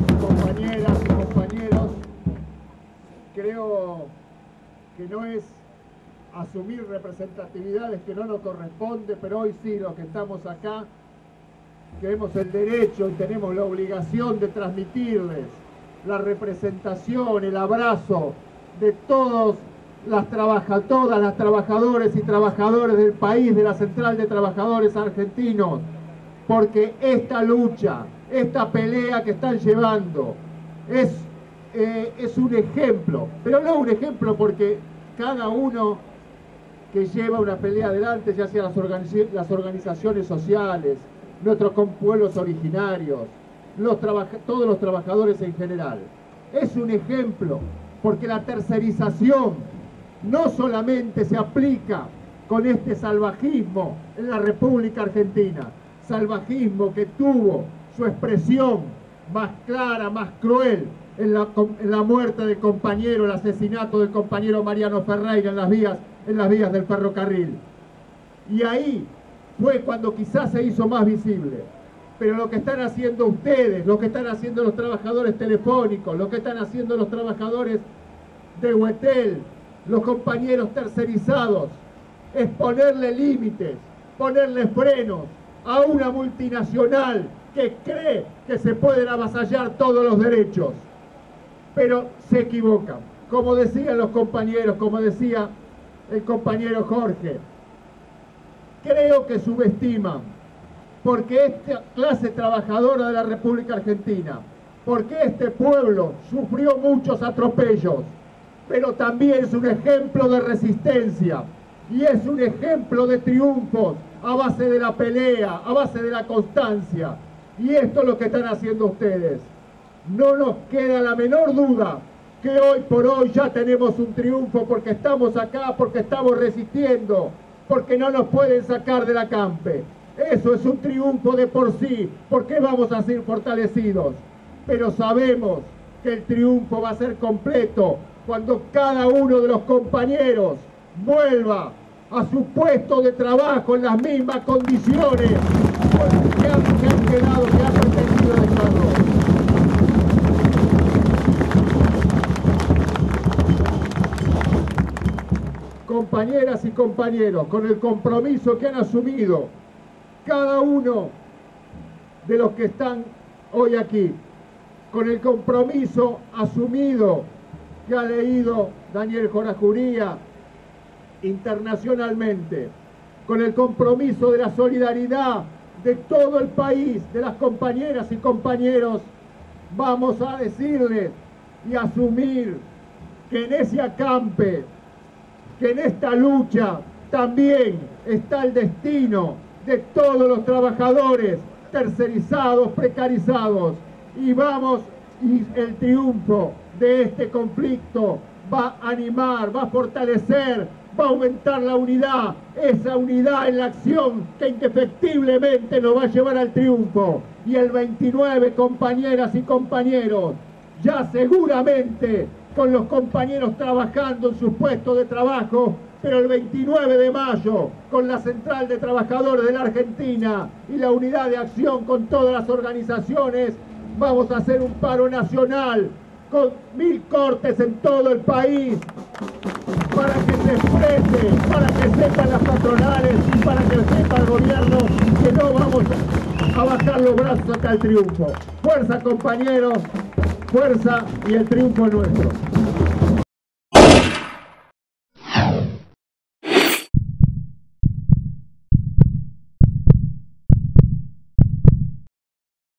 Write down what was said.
compañeras y compañeros, creo que no es asumir representatividades que no nos corresponde, pero hoy sí, los que estamos acá, tenemos el derecho y tenemos la obligación de transmitirles la representación, el abrazo de todas las trabajadoras y trabajadores del país, de la Central de Trabajadores Argentinos, porque esta lucha, esta pelea que están llevando es un ejemplo, pero no un ejemplo porque cada uno que lleva una pelea adelante, ya sea las organizaciones sociales, nuestros pueblos originarios, todos los trabajadores en general, es un ejemplo porque la tercerización no solamente se aplica con este salvajismo en la República Argentina, salvajismo que tuvo su expresión más clara, más cruel en la muerte del compañero, el asesinato del compañero Mariano Ferreira en las vías del ferrocarril. Y ahí fue cuando quizás se hizo más visible. Pero lo que están haciendo ustedes, lo que están haciendo los trabajadores telefónicos, lo que están haciendo los trabajadores de Huetel, los compañeros tercerizados, es ponerle límites, ponerle frenos a una multinacional que cree que se pueden avasallar todos los derechos. Pero se equivocan. Como decían los compañeros, como decía el compañero Jorge, creo que subestiman, porque esta clase trabajadora de la República Argentina, porque este pueblo sufrió muchos atropellos, pero también es un ejemplo de resistencia y es un ejemplo de triunfos a base de la pelea, a base de la constancia. Y esto es lo que están haciendo ustedes. No nos queda la menor duda que hoy por hoy ya tenemos un triunfo porque estamos acá, porque estamos resistiendo, porque no nos pueden sacar de la campe. Eso es un triunfo de por sí, porque vamos a ser fortalecidos. Pero sabemos que el triunfo va a ser completo cuando cada uno de los compañeros vuelva a su puesto de trabajo en las mismas condiciones que han pretendido dejarlo. Compañeras y compañeros, con el compromiso que han asumido cada uno de los que están hoy aquí, con el compromiso asumido que ha leído Daniel Jorajuría internacionalmente, con el compromiso de la solidaridad de todo el país, de las compañeras y compañeros, vamos a decirles y asumir que en ese acampe, que en esta lucha también está el destino de todos los trabajadores tercerizados, precarizados, y el triunfo de este conflicto va a animar, va a fortalecer, va a aumentar la unidad, esa unidad en la acción que indefectiblemente nos va a llevar al triunfo. Y el 29, compañeras y compañeros, ya seguramente con los compañeros trabajando en sus puestos de trabajo, pero el 29 de mayo, con la Central de Trabajadores de la Argentina y la Unidad de Acción con todas las organizaciones, vamos a hacer un paro nacional con 1000 cortes en todo el país para que se exprese, para que sepan las patronales y para que sepa el gobierno que no vamos a bajar los brazos hasta el triunfo. Fuerza, compañeros, fuerza, y el triunfo es nuestro.